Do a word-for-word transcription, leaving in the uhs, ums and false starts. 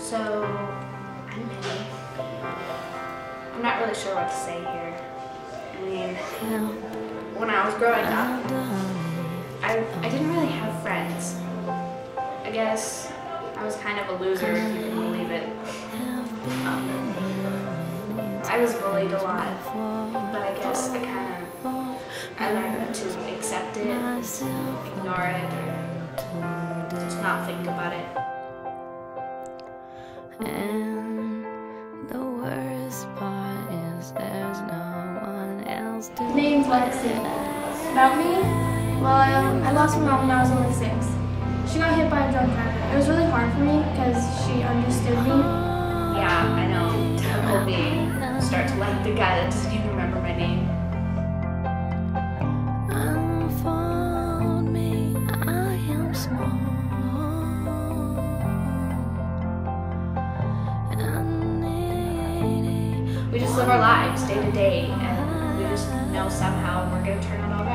So, I'm Penny. I'm not really sure what to say here. I mean, when I was growing up, I, I didn't really have friends. I guess I was kind of a loser, if you can believe it. Um, I was bullied a lot, but I guess I kind of, I learned to accept it, ignore it, or just not think about it. And the worst part is there's no one else to. Name's Lexi. About me? Well, I, um, I lost my mom when I was only six. She got hit by a drunk driver. It was really hard for me because she understood me. Yeah, I know. Typical me. Start to like the guy that doesn't even remember my name. Unfold me, I am small. We just live our lives day to day, and we just know somehow we're going to turn out all